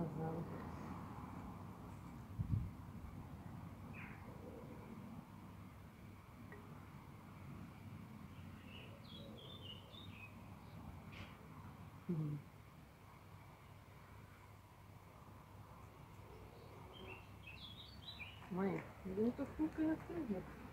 razão. Mãe, eu não tô colocando aqui, não.